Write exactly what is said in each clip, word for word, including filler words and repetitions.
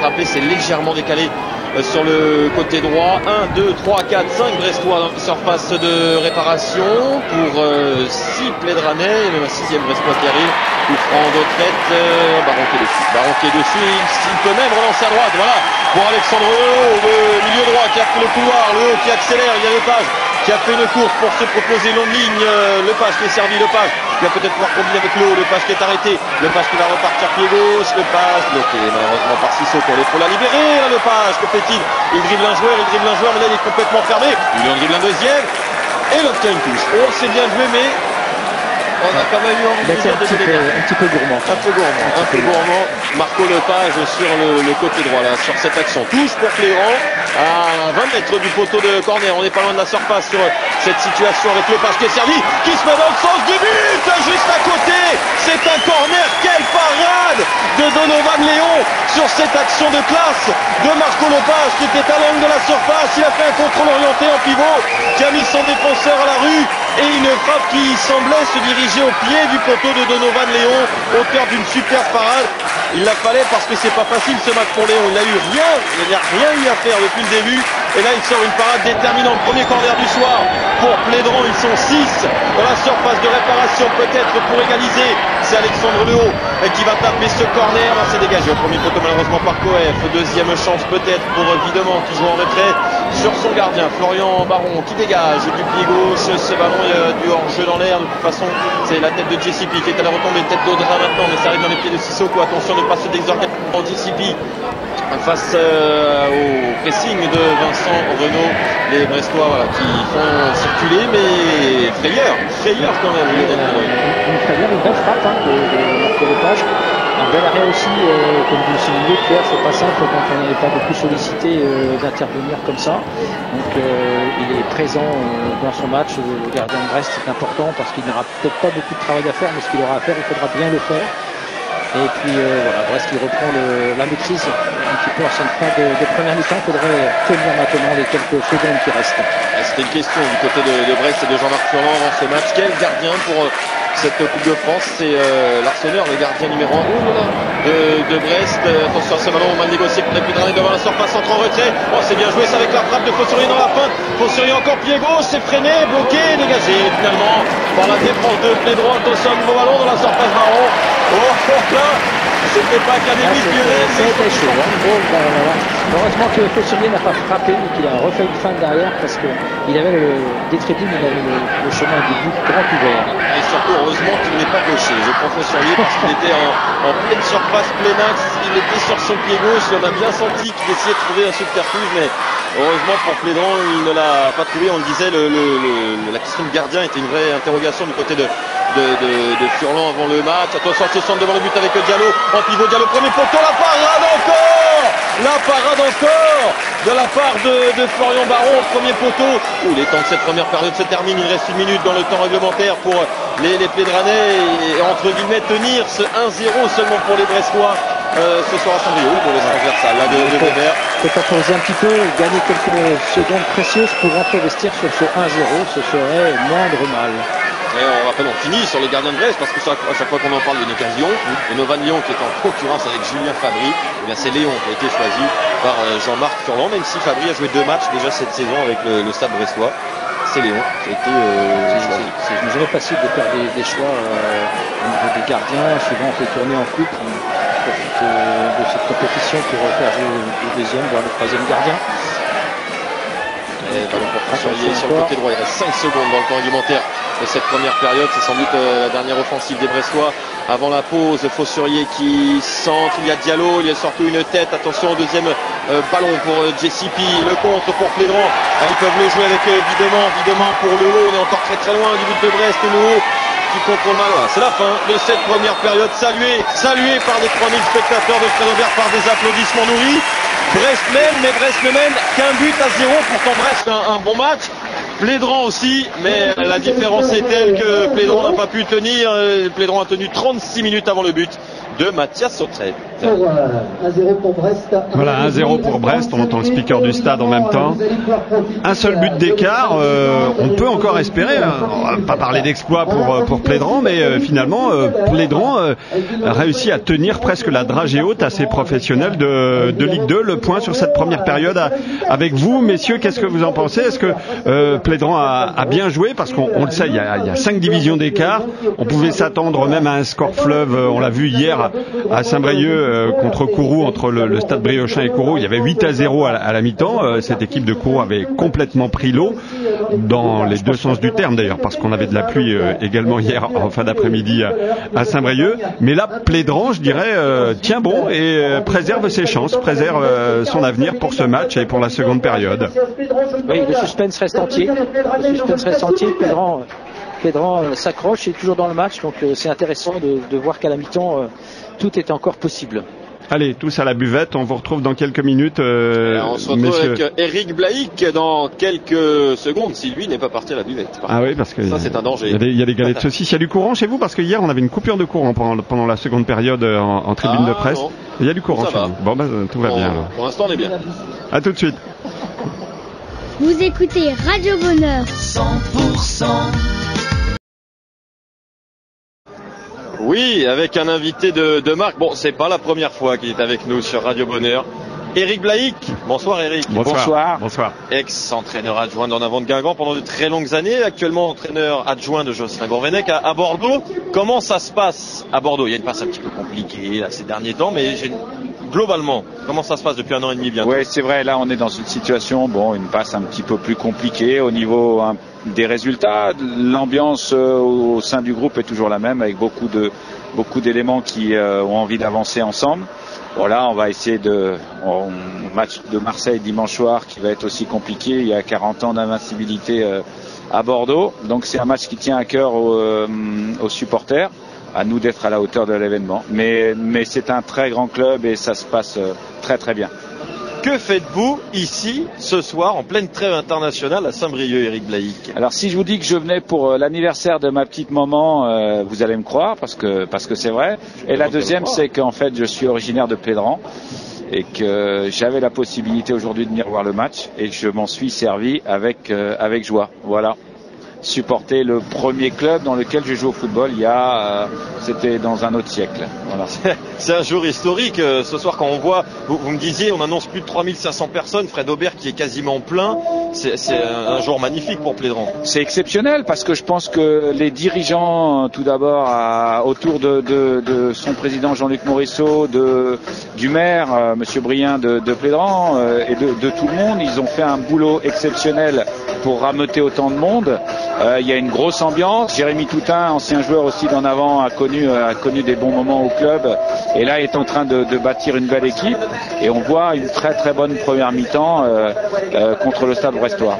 rattrapé, c'est légèrement décalé euh, sur le côté droit. un, deux, trois, quatre, cinq Brestois dans la surface de réparation pour euh, six Plédranais, et même un sixième Brestois qui arrive. Coup franc de traite, euh, Baron qui est dessus. Baron qui est dessus, il, il peut même relancer à droite. Voilà, pour Alexandre Lehaut, le milieu droit qui a pris le couloir, Lehaut qui accélère, il y a Lepage qui a fait une course pour se proposer longue ligne. Euh, Lepage qui est servi, Lepage qui va peut-être pouvoir combiner avec Lehaut, Lepage qui est arrêté, Lepage qui va repartir pied gauche, Lepage bloqué malheureusement par Sissoko pour l'épaule à libérer. Là, Lepage, que fait-il? Il dribble un joueur, il dribble un joueur, mais là il est complètement fermé. Il en dribble un deuxième et il obtient une touche. Oh, c'est bien joué, mais on a quand même eu envie de dire un, petit peu, un petit peu gourmand. Un peu gourmand, un, un peu gourmand. Marco Lepage sur le, le côté droit là, sur cette action. Touche pour Plédran à vingt mètres du poteau de corner. On n'est pas loin de la surface sur cette situation avec Lepage qui est servi, qui se met dans le sens du but, juste à côté. C'est un corner. Quelle parade de Donovan Léon sur cette action de classe de Marco Lepage qui était à l'angle de la surface. Il a fait un contrôle orienté en pivot, qui a mis son défenseur à la rue. Et une frappe qui semblait se diriger au pied du poteau de Donovan Léon, auteur d'une super parade. Il la fallait parce que c'est pas facile ce match pour Léon. Il n'a eu rien, il n'a rien eu à faire depuis le début. Et là il sort une parade déterminante. Premier corner du soir pour Plédran. Ils sont six dans la surface de réparation, peut-être pour égaliser. C'est Alexandre Lehaut qui va taper ce corner. Là c'est dégagé au premier poteau malheureusement par Coef. Deuxième chance peut-être pour Videment qui joue en retrait sur son gardien. Florian Baron qui dégage du pied gauche. Ce ballon, il y a du hors-jeu dans l'air. De toute façon c'est la tête de J C P qui est à la retombée. Tête d'Audra maintenant, mais ça arrive dans les pieds de Sissoko. Attention de ne pas se désorganiser en J C P face euh, au pressing de Vincent Renaud. Les Brestois voilà, qui font circuler, mais frayeur, frayeur quand même. Une, une, une frayeur, une belle frappe hein, de, de Marco Lepage. Un bel arrêt aussi, euh, comme vous le soulignez, Pierre, c'est pas simple quand on n'est pas beaucoup sollicité euh, d'intervenir comme ça. Donc euh, il est présent euh, dans son match. Le gardien de Brest est important parce qu'il n'aura peut-être pas beaucoup de travail à faire, mais ce qu'il aura à faire, il faudra bien le faire. Et puis euh, voilà, Brest qui reprend le, la maîtrise un petit peu en cette fin de, de première mi-temps. Il faudrait tenir maintenant les quelques secondes qui restent. C'était une question du côté de, de Brest et de Jean-Marc Furlan dans ce match. Quel gardien pour euh, cette Coupe de France? C'est euh, l'Arseneur, le gardien numéro un de, de Brest. Euh, attention à ce ballon mal négocié pour les Plédranais devant la surface, entre en retrait. Oh, c'est bien joué ça avec la frappe de Fossurier dans la fin. Fossurier encore pied gauche, c'est freiné, bloqué, dégagé finalement par la défense de Plédran. Attention à nouveau ballon dans la surface marron. Oh, oh là, c'était pas académique du rêve. C'était chaud. Hein. Oh, là, là, là. Heureusement que Fossurier n'a pas frappé, mais qu'il a refait une fin derrière parce qu'il avait le, des tribunes, il avait le, le chemin du but grand ouvert. Et surtout, heureusement qu'il n'est pas gaucher. Je prends Fossurier parce qu'il était en, en pleine surface, plein axe. Il était sur son pied gauche. On a bien senti qu'il essayait de trouver un subterfuge, mais heureusement pour Plédran, il ne l'a pas trouvé. On le disait, le, le, le, la question de gardien était une vraie interrogation du côté de, de, de, de Furlan avant le match. Attention, se centre devant le but avec Diallo. En pivot, Diallo, premier poteau, la parade encore! La parade encore de la part de, de Florian Baron, premier poteau. Ouh, les temps de cette première période se terminent. Il reste une minute dans le temps réglementaire pour les, les Plédranais et, et entre guillemets tenir ce un zéro seulement pour les Brestois. Euh, ce soir à Saint-Brieuc pour les transversales là de, de Weber. Peut-être poser un petit peu, gagner quelques secondes précieuses pour rentrer vestir sur ce un zéro, ce serait moindre mal. Et on rappelle, on finit sur les gardiens de Brest parce que ça, à chaque fois qu'on en parle d'une occasion, et Donovan Léon qui est en concurrence avec Julien Fabry, eh bien c'est Léon qui a été choisi par Jean-Marc Furlan, même si Fabry a joué deux matchs déjà cette saison avec le, le Stade brestois. C'est Léon qui a été euh, choisi. C'est jamais facile de faire des, des choix euh, au niveau des gardiens. Souvent on fait tourner en coupe, on profite euh, de cette compétition pour faire jouer le deuxième, voire le troisième gardien. Et ballon pour Fossurier sur le côté droit. Il reste cinq secondes dans le temps réglementaire de cette première période. C'est sans doute euh, la dernière offensive des Brestois avant la pause. Fossurier qui centre. Il y a Diallo. Il y a surtout une tête. Attention au deuxième euh, ballon pour euh, J C P. Le contre pour Plédran. Ah, ils peuvent le jouer avec euh, Videment. Videment pour Lehaut. On est encore très très loin du but de Brest. Lehaut qui contrôle mal. Voilà, c'est la fin de cette première période. Salué, salué par les trois mille spectateurs de Frédéric par des applaudissements nourris. Brest mène, mais Brest ne mène qu'un but à zéro. Pourtant Brest un, un bon match. Plédran aussi, mais la différence est telle que Plédran n'a pas pu tenir. Plédran a tenu trente-six minutes avant le but de Mathias Sautré. Voilà, un zéro pour Brest, on entend le speaker du stade en même temps. Un seul but d'écart, euh, on peut encore espérer, hein. On va pas parler d'exploit pour, pour Plédran, mais euh, finalement, euh, Plédran euh, a réussi à tenir presque la dragée haute à ses professionnels de, de Ligue deux. Le point sur cette première période à, avec vous, messieurs, qu'est-ce que vous en pensez? Est-ce que euh, Plédran a, a bien joué? Parce qu'on on le sait, il y, a, il y a cinq divisions d'écart. On pouvait s'attendre même à un score fleuve. On l'a vu hier à Saint-Brieuc euh, contre Kourou, entre le, le stade Briochin et Kourou. Il y avait huit à zéro à la, à la mi-temps. Euh, cette équipe de Kourou avait complètement pris l'eau, dans les deux sens du terme d'ailleurs, parce qu'on avait de la pluie euh, également hier en fin d'après-midi à, à Saint-Brieuc. Mais là, Plédran, je dirais, euh, tient bon et euh, préserve ses chances, préserve euh, son avenir pour ce match et pour la seconde période. Oui, le suspense reste entier. Le suspense reste entier. Plédran, Plédran euh, s'accroche et est toujours dans le match. Donc euh, c'est intéressant de, de voir qu'à la mi-temps, euh, tout est encore possible. Allez, tous à la buvette, on vous retrouve dans quelques minutes. Euh, Alors, on se retrouve messieurs. avec Eric Blaïc dans quelques secondes, si lui n'est pas parti à la buvette. Ah oui, parce que ça, c'est un danger. Il y a des, il y a des galettes de saucisses. Il y a du courant chez vous? Parce que hier, on avait une coupure de courant pendant, pendant la seconde période en, en tribune ah, de presse. Non. Il y a du courant ça chez va. vous. Bon, bah, tout va bon, bien alors. Pour l'instant, on est bien. À tout de suite. Vous écoutez Radio Bonheur. cent pour cent. Oui, avec un invité de, de marque. Bon, c'est pas la première fois qu'il est avec nous sur Radio Bonheur. Eric Blaïc. Bonsoir Eric. Bonsoir. Bonsoir. Bonsoir. Ex-entraîneur adjoint d'En Avant de Guingamp pendant de très longues années. Actuellement entraîneur adjoint de Jocelyn Gourvenec à, à Bordeaux. Comment ça se passe à Bordeaux? Il y a une passe un petit peu compliquée là, ces derniers temps, mais j'ai... globalement, comment ça se passe depuis un an et demi bientôt? Oui, c'est vrai. Là, on est dans une situation, bon, une passe un petit peu plus compliquée au niveau hein, des résultats. L'ambiance euh, au sein du groupe est toujours la même, avec beaucoup de beaucoup d'éléments qui euh, ont envie d'avancer ensemble. Voilà, on va essayer de on, match de Marseille dimanche soir qui va être aussi compliqué. Il y a quarante ans d'invincibilité euh, à Bordeaux, donc c'est un match qui tient à cœur aux, euh, aux supporters. À nous d'être à la hauteur de l'événement. Mais, mais c'est un très grand club et ça se passe euh, très très bien. Que faites-vous ici ce soir en pleine trêve internationale à Saint-Brieuc, Eric Blaïc? Alors si je vous dis que je venais pour euh, l'anniversaire de ma petite maman, euh, vous allez me croire parce que parce que c'est vrai. Et la deuxième, c'est qu'en fait je suis originaire de Plédran et que j'avais la possibilité aujourd'hui de venir voir le match et que je m'en suis servi avec euh, avec joie. Voilà. Supporter le premier club dans lequel je joue au football il y a, euh, c'était dans un autre siècle. Voilà. C'est un jour historique euh, ce soir quand on voit, vous, vous me disiez, on annonce plus de trois mille cinq cents personnes, Fred Aubert qui est quasiment plein, c'est, c'est un, un jour magnifique pour Plédran. C'est exceptionnel parce que je pense que les dirigeants, tout d'abord à, autour de, de, de son président Jean-Luc Morisseau, de, du maire euh, Monsieur Brien de, de Plédran euh, et de, de tout le monde, ils ont fait un boulot exceptionnel pour rameuter autant de monde. Euh, il y a une grosse ambiance. Jérémy Toutain, ancien joueur aussi d'En Avant, a connu, euh, a connu des bons moments au club et là est en train de, de bâtir une belle équipe et on voit une très très bonne première mi-temps euh, euh, contre le Stade brestois.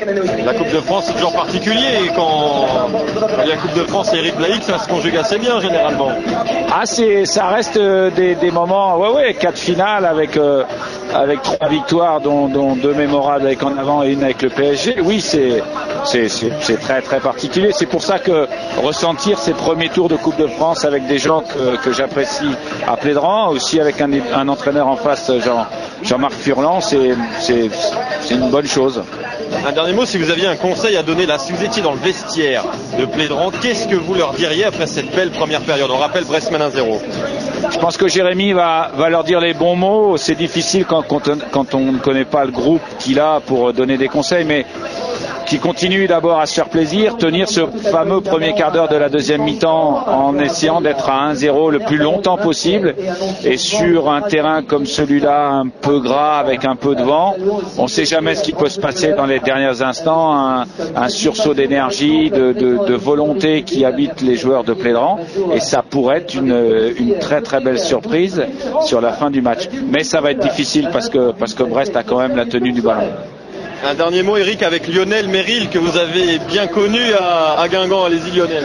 La Coupe de France c'est toujours particulier et quand il y a la Coupe de France et Eric Blaïc ça se conjugue assez bien généralement. Ah c'est, ça reste des, des moments, ouais ouais, quatre finales avec euh, avec trois victoires dont, dont deux mémorables avec En Avant et une avec le P S G. Oui c'est c'est, c'est, c'est très très particulier. C'est pour ça que ressentir ces premiers tours de Coupe de France avec des gens que, que j'apprécie à Plédran, aussi avec un, un entraîneur en face, Jean, Jean-Marc Furlan, c'est, c'est, c'est une bonne chose. Un dernier mot, si vous aviez un conseil à donner là, si vous étiez dans le vestiaire de Plédran, qu'est-ce que vous leur diriez après cette belle première période? On rappelle Brest mène un zéro. Je pense que Jérémy va, va leur dire les bons mots. C'est difficile quand, quand, quand on ne connaît pas le groupe qu'il a pour donner des conseils, mais qui continue d'abord à se faire plaisir, tenir ce fameux premier quart d'heure de la deuxième mi-temps en essayant d'être à un zéro le plus longtemps possible et sur un terrain comme celui-là un peu gras avec un peu de vent, on ne sait jamais ce qui peut se passer dans les derniers instants, un, un sursaut d'énergie, de, de, de volonté qui habite les joueurs de Plédran et ça pourrait être une, une très très belle surprise sur la fin du match. Mais ça va être difficile parce que, parce que Brest a quand même la tenue du ballon. Un dernier mot, Eric, avec Lionel Merrill, que vous avez bien connu à, à Guingamp. Allez-y, Lionel.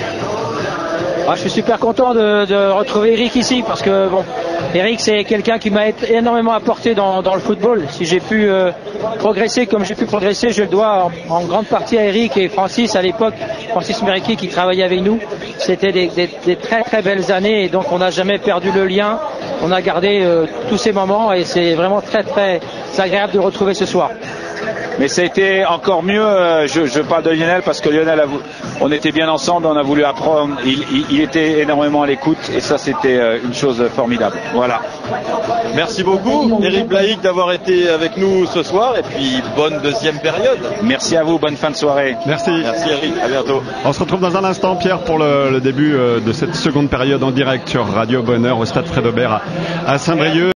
Ah, je suis super content de, de retrouver Eric ici parce que bon, Eric c'est quelqu'un qui m'a énormément apporté dans, dans le football. Si j'ai pu euh, progresser comme j'ai pu progresser, je le dois en, en grande partie à Eric et Francis à l'époque, Francis Mériquier qui travaillait avec nous. C'était des, des, des très très belles années et donc on n'a jamais perdu le lien. on a gardé euh, tous ces moments et c'est vraiment très très agréable de le retrouver ce soir. Mais ça a été encore mieux, euh, je, je parle de Lionel parce que Lionel, a, on était bien ensemble, on a voulu apprendre, il, il, il était énormément à l'écoute et ça c'était euh, une chose formidable. Voilà. Merci beaucoup Eric Blaïc d'avoir été avec nous ce soir et puis bonne deuxième période. Merci à vous, bonne fin de soirée. Merci. Merci Eric, à bientôt. On se retrouve dans un instant Pierre pour le, le début euh, de cette seconde période en direct sur Radio Bonheur au stade Fred Aubert à, à Saint-Brieuc.